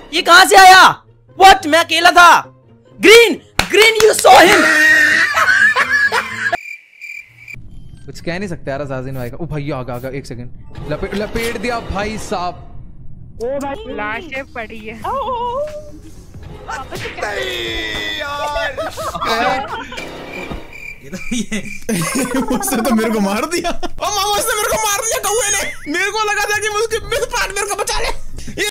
ये कहां से आया? व्हाट? मैं अकेला था। Green you saw him. कुछ कह नहीं सकते यार अज़ाज़िन भाई का। ओ भाई आगा एक सेकंड लपेट दिया भाई साहब। ओ भाई लाशें पड़ी है। उसने तो मेरे को मार दिया। ओ मामा उसने मेरे को मार दिया कौवे ने। मेरे को लगा था कि उसके पार्टनर को बचा ले।